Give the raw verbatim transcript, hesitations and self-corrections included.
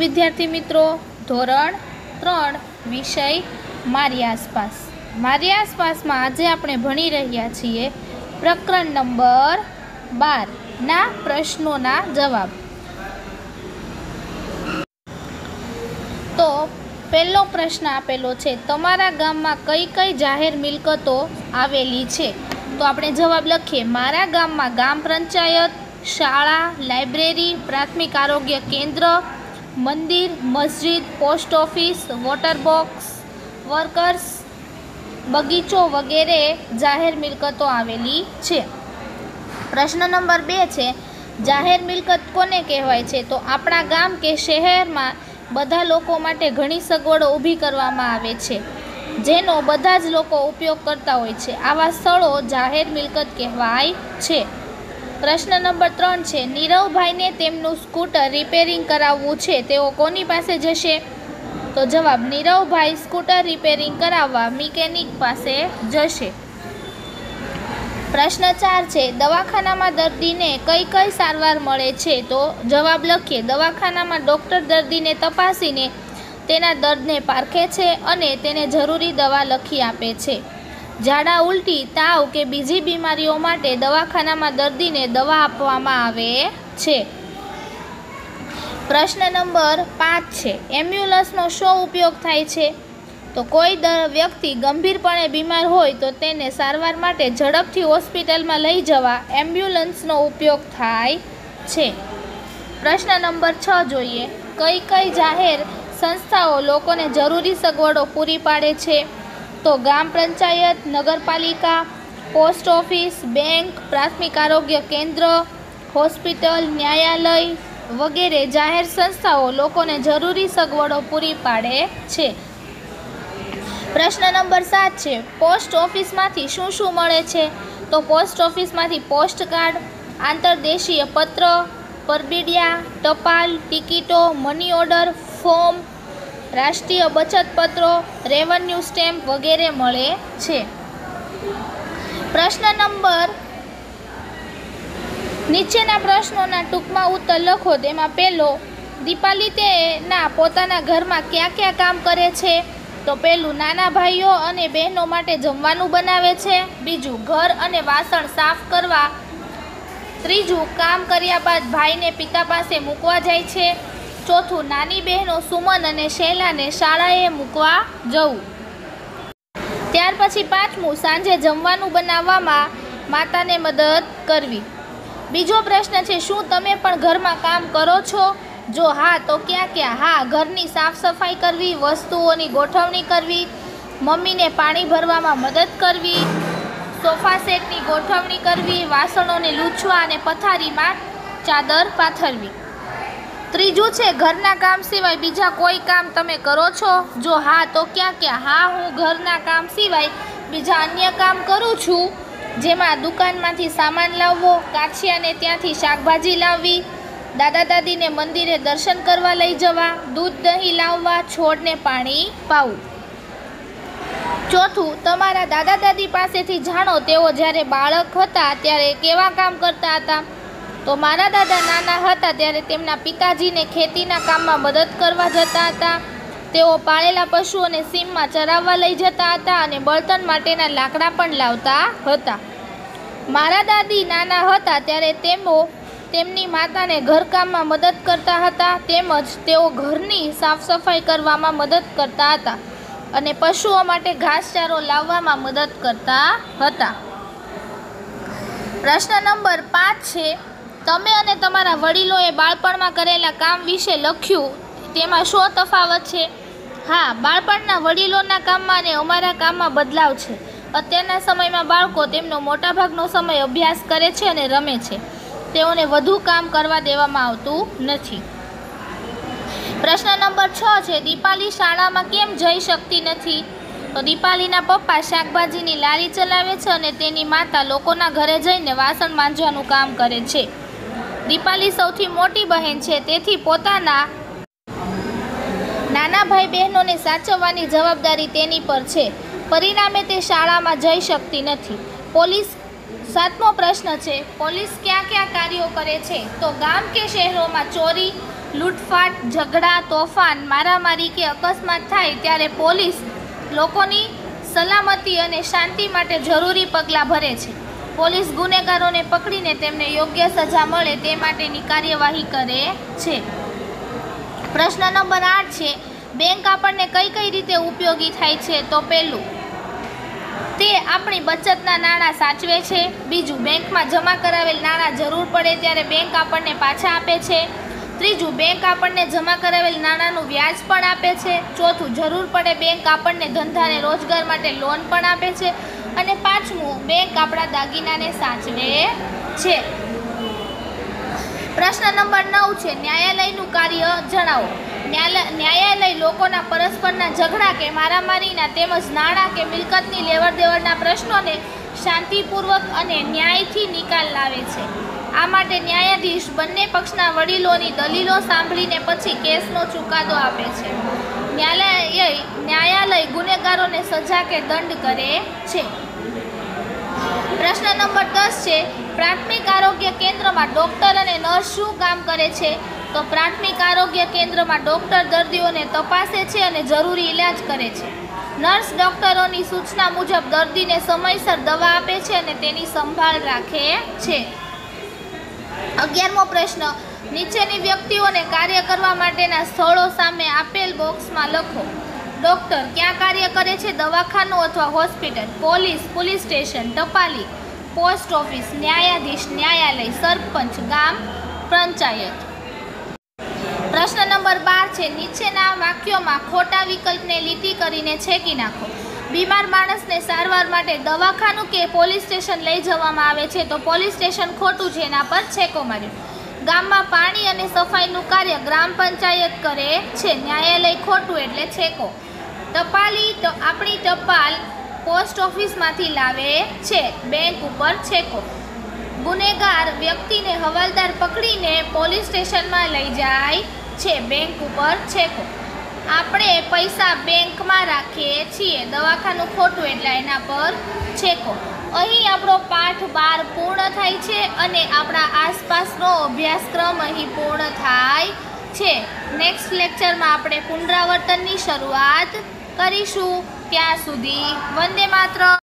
વિદ્યાર્થી મિત્રો, ધોરણ ત્રણ વિષય મારી આસપાસ. મારી આસપાસમાં આજે આપણે ભણી રહ્યા છીએ પ્રકરણ નંબર બાર ના પ્રશ્નોના જવાબ. તો પહેલો પ્રશ્ન આપેલો છે, તમારા ગામમાં કઈ કઈ જાહેર મિલકતો આવેલી છે? તો આપણે જવાબ લખીએ. મારા ગામમાં ગામ પંચાયત, શાળા, લાઇબ્રેરી, પ્રાથમિક આરોગ્ય કેન્દ્ર, મંદિર, મસ્જિદ, post office, water box, workers, બગીચો વગેરે જાહેર મિલકતો આવેલી છે. પ્રશ્ન નંબર બે છે, જાહેર મિલકત કોને કહેવાય છે? તો આપણા ગામ કે શહેરમાં બધા લોકો માટે ઘણી સગવડો ઊભી કરવામાં આવે છે, જેનો બધા જ લોકો ઉપયોગ કરતા હોય છે. આવા સ્થળો જાહેર મિલકત કહેવાય છે. પ્રશ્ન નંબર ત્રણ છે, નીરવભાઈને તેમનું સ્કૂટર રિપેરિંગ કરાવવું છે, તેઓ કોની પાસે જશે? તો જવાબ, નીરવભાઈ સ્કૂટર રિપેરિંગ કરાવવા મિકેનિક પાસે જશે. પ્રશ્ન ચાર છે, દવાખાનામાં દર્દીને કઈ કઈ સારવાર મળે છે? તો જવાબ લખીએ. દવાખાનામાં ડૉક્ટર દર્દીને તપાસીને તેના દર્દને પારખે છે અને તેને જરૂરી દવા લખી આપે છે. ઝાડા, ઉલટી, તાવ કે બીજી બીમારીઓ માટે દવાખાનામાં દર્દીને દવા આપવામાં આવે છે. પ્રશ્ન નંબર પાંચ છે, એમ્બ્યુલન્સનો શો ઉપયોગ થાય છે? તો કોઈ વ્યક્તિ ગંભીરપણે બીમાર હોય તો તેને સારવાર માટે ઝડપથી હોસ્પિટલમાં લઈ જવા એમ્બ્યુલન્સનો ઉપયોગ થાય છે. પ્રશ્ન નંબર છ જોઈએ, કઈ કઈ જાહેર સંસ્થાઓ લોકોને જરૂરી સગવડો પૂરી પાડે છે? તો ગામ પંચાયત, નગરપાલિકા, પોસ્ટ ઓફિસ, બેંક, પ્રાથમિક આરોગ્ય કેન્દ્ર, હોસ્પિટલ, ન્યાયાલય વગેરે જાહેર સંસ્થાઓ લોકોને જરૂરી સગવડો પૂરી પાડે છે. પ્રશ્ન નંબર સાત છે, પોસ્ટ ઓફિસમાંથી શું શું મળે છે? તો પોસ્ટ ઓફિસમાંથી પોસ્ટ કાર્ડ, આંતરદેશીય પત્ર, પરબીડિયા, ટપાલ ટિકિટો, મની ઓર્ડર ફોર્મ, રાષ્ટ્રીય બચત પત્રો, રેવન્યુ સ્ટેમ્પ વગેરે મળે છે. પ્રશ્ન નંબર નીચેના પ્રશ્નોના ટૂંકમાં ઉત્તર લખો. તેમાં પહેલો, દીપાલી તેના પોતાના ઘરમાં ક્યાં ક્યાં કામ કરે છે? તો પહેલું, નાના ભાઈઓ અને બહેનો માટે જમવાનું બનાવે છે. બીજું, ઘર અને વાસણ સાફ કરવા. ત્રીજું, કામ કર્યા બાદ ભાઈને પિતા પાસે મૂકવા જાય છે. ચોથું, નાની બહેનો સુમન અને શૈલાને શાળાએ મૂકવા જવું. ત્યાર પછી પાંચમું, સાંજે જમવાનું બનાવવામાં માતાને મદદ કરવી. બીજો પ્રશ્ન છે, શું તમે પણ ઘરમાં કામ કરો છો? જો હા તો ક્યાં ક્યાં? હા, ઘરની સાફ સફાઈ કરવી, વસ્તુઓની ગોઠવણી કરવી, મમ્મીને પાણી ભરવામાં મદદ કરવી, સોફા સેટની ગોઠવણી કરવી, વાસણોને લૂછવા અને પથારીમાં ચાદર પાથરવી. ત્રીજું છે, ઘરના કામ સિવાય બીજા કોઈ કામ તમે કરો છો? જો હા તો ક્યાં ક્યાં? હા, હું ઘરના કામ સિવાય બીજા અન્ય કામ કરું છું, જેમાં દુકાનમાંથી સામાન લાવવો, કાછિયાને ત્યાંથી શાકભાજી લાવવી, દાદા દાદીને મંદિરે દર્શન કરવા લઈ જવા, દૂધ દહીં લાવવા, છોડને પાણી પાવું. ચોથું, તમારા દાદા દાદી પાસેથી જાણો તેઓ જ્યારે બાળક હતા ત્યારે કેવા કામ કરતા હતા? તો મારા દાદા નાના હતા ત્યારે તેમના પિતાજીને ખેતીના કામમાં મદદ કરવા જતા હતા. તેઓ પાળેલા પશુઓને સીમમાં ચરાવવા લઈ જતા હતા અને બળતણ માટેના લાકડા પણ લાવતા હતા. મારા દાદી નાના હતા ત્યારે તેઓ તેમની માતાને ઘરકામમાં મદદ કરતા હતા, તેમજ તેઓ ઘરની સાફ સફાઈ કરવામાં મદદ કરતા હતા અને પશુઓ માટે ઘાસચારો લાવવામાં મદદ કરતા હતા. પ્રશ્ન નંબર પાંચ છે, તમે અને તમારા વડીલોએ બાળપણમાં કરેલા કામ વિશે લખ્યું, તેમાં શું તફાવત છે? હા, બાળપણના વડીલોના કામમાં અને અમારા કામમાં બદલાવ છે. અત્યારના સમયમાં બાળકો તેમનો મોટાભાગનો સમય અભ્યાસ કરે છે અને રમે છે. તેઓને વધુ કામ કરવા દેવામાં આવતું નથી. પ્રશ્ન નંબર છ છે, દીપાલી શાળામાં કેમ જઈ શકતી નથી? તો દીપાલીના પપ્પા શાકભાજીની લારી ચલાવે છે અને તેની માતા લોકોના ઘરે જઈને વાસણ માંજવાનું કામ કરે છે. દીપાલી સૌથી મોટી બહેન છે, તેથી પોતાના નાના ભાઈ બહેનોને સાચવવાની જવાબદારી તેની પર છે. પરિણામે તે શાળામાં જઈ શકતી નથી. પોલીસ સાતમો પ્રશ્ન છે, પોલીસ ક્યાં ક્યાં કાર્યો કરે છે? તો ગામ કે શહેરોમાં ચોરી, લૂંટફાટ, ઝઘડા, તોફાન, મારામારી કે અકસ્માત થાય ત્યારે પોલીસ લોકોની સલામતી અને શાંતિ માટે જરૂરી પગલાં ભરે છે. પોલીસ ગુનેગારોને પકડીને તેમને યોગ્ય સજા મળે તે માટેની કાર્યવાહી કરે છે. પ્રશ્ન નંબર આઠ છે, બેંક આપણને કઈ કઈ રીતે ઉપયોગી થાય છે? તો પહેલું, તે આપણી બચતના નાણાં સાચવે છે. બીજું, બેંકમાં જમા કરાવેલ નાણાં જરૂર પડે ત્યારે બેંક આપણને પાછા આપે છે. ત્રીજું, બેંક આપણને જમા કરાવેલ નાણાંનું વ્યાજ પણ આપે છે. ચોથું, જરૂર પડે બેંક આપણને ધંધા અને રોજગાર માટે લોન પણ આપે છે. અને પાંચમું, બેંક આપણા દાગીનાને સાચવે છે. પ્રશ્ન નંબર નવ છે, ન્યાયાલયનું કાર્ય જણાવો. ન્યાયાલય લોકોના પરસ્પરના ઝઘડા કે મારામારીના તેમજ નાણાં કે મિલકતની લેવડ દેવડના પ્રશ્નોને શાંતિપૂર્વક અને ન્યાયથી નિકાલ લાવે છે. આ માટે ન્યાયાધીશ બંને પક્ષના વડીલોની દલીલો સાંભળીને પછી કેસનો ચુકાદો આપે છે. ન્યાયાલય ન્યાયાલય ગુનેગારોને સજા કે દંડ કરે છે. પ્રશ્ન નંબર દસ છે, પ્રાથમિક આરોગ્ય કેન્દ્રમાં ડૉક્ટર અને નર્સ શું કામ કરે છે? તો પ્રાથમિક આરોગ્ય કેન્દ્રમાં ડૉક્ટર દર્દીઓને તપાસે છે અને જરૂરી ઇલાજ કરે છે. નર્સ ડૉક્ટરોની સૂચના મુજબ દર્દીને સમયસર દવા આપે છે અને તેની સંભાળ રાખે છે. અગિયારમો પ્રશ્ન, નીચેની વ્યક્તિઓને કાર્ય કરવા માટેના સ્થળો સામે આપેલ બોક્સમાં લખો. ડૉક્ટર ક્યાં કાર્ય કરે છે? દવાખાનું અથવા હોસ્પિટલ. Police police station. ટપાલી પોસ્ટ ઓફિસ. ન્યાયાધીશ ન્યાયાલય. સરપંચ ગામ પંચાયત. પ્રશ્ન નંબર બાર છે, નીચેના વાક્યોમાં ખોટા વિકલ્પને લીટી કરીને છેકી નાખો. બીમાર માણસને સારવાર માટે દવાખાનું કે પોલીસ સ્ટેશન લઈ જવામાં આવે છે, તો પોલીસ સ્ટેશન ખોટું છે, એના પર છેકો માર્યો. ગામમાં પાણી અને સફાઈનું કાર્ય ગ્રામ પંચાયત કરે છે, ન્યાયાલય ખોટું એટલે છેકો. ટપાલી આપણી ટપાલ પોસ્ટ ઓફિસમાંથી લાવે છે, બેંક ઉપર છેકો. ગુનેગાર વ્યક્તિને હવાલદાર પકડીને પોલીસ સ્ટેશનમાં લઈ જાય છે, બેંક ઉપર છેકો. આપણે પૈસા બેંકમાં રાખીએ છીએ, દવાખાનું ખોટું એટલે એના પર છેકો. અહીં આપણો પાઠ બાર પૂર્ણ થાય છે અને આપણા આસપાસનો અભ્યાસક્રમ અહીં પૂર્ણ થાય છે. નેક્સ્ટ લેક્ચરમાં આપણે પુનરાવર્તનની શરૂઆત કરીશું. ત્યાં સુધી વંદે માતરમ.